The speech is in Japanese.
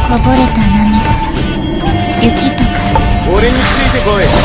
こぼれた涙は雪と化す。 俺についてこい。